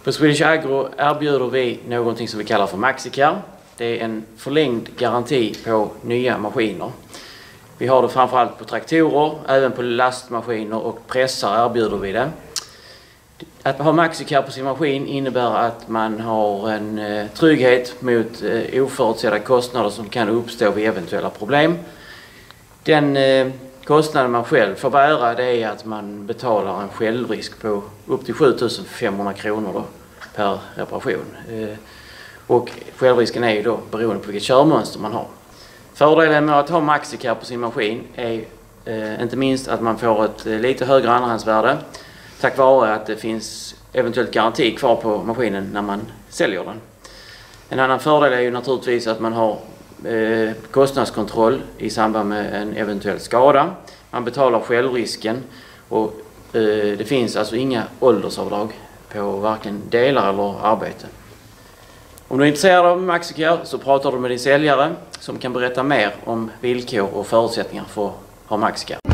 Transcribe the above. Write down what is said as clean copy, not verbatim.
På Swedish Agro erbjuder vi någonting som vi kallar för MaxiCare. Det är en förlängd garanti på nya maskiner. Vi har det framförallt på traktorer, även på lastmaskiner och pressar erbjuder vi det. Att ha MaxiCare på sin maskin innebär att man har en trygghet mot oförutsedda kostnader som kan uppstå vid eventuella problem. Den kostnaden man själv får bära, det är att man betalar en självrisk på upp till 7 500 kronor då, per reparation. Och självrisken är ju då beroende på vilket körmönster man har. Fördelen med att ha MaxiCare på sin maskin är inte minst att man får ett lite högre andrahandsvärde tack vare att det finns eventuellt garanti kvar på maskinen när man säljer den. En annan fördel är ju naturligtvis att man har kostnadskontroll i samband med en eventuell skada. Man betalar självrisken och det finns alltså inga åldersavdrag på varken delar eller arbete. Om du är intresserad av MaxiCare så pratar du med din säljare som kan berätta mer om villkor och förutsättningar för att ha MaxiCare.